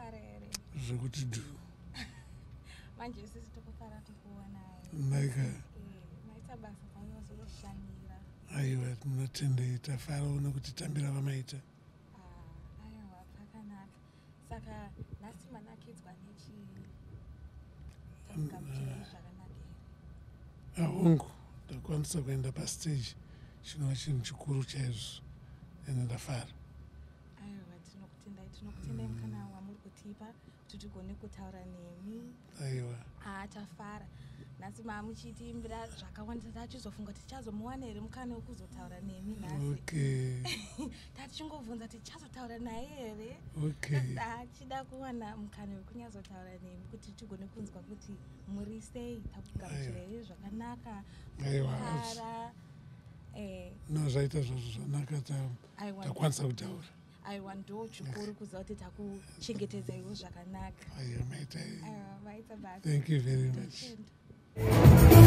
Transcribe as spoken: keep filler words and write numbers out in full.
makafara here zvekuti dhu manje isisi tokufara tokuonai naika maita basa paunozoshandira aiwa munotendei tafarawo nekuti tambira vamaita aiwa zvakanaka saka nhasi manakidzwa nechi tamugamuchirei zvakanaka here ahongu ndakwanisa kuenda pastage chinova chinhu chikuru chaizvo ende ndafara aiwa tinokutendai tinokutendai mukana wamuri kutipa kuti tigone kutaura nemi aiwa tafara nhasi mamuchitiimbira zvakawandisa tachizofunga tichazomuwana here mukana wekuzotaura nemi nhasi okay tachingobvunza tichazotaura naye here okay achida kuwana mukana wekunyazotaura nemi kuti tigone kunzwa kuti muri sei takugamuchirei zvakanaka aiwa no zvaita zvazvo zvanaka takwanisa kutaura aiwa ndo chikuru kuziva kuti takuchengetedzaiwo zvakanaka aiwa maita aiwa maita basa thank you very much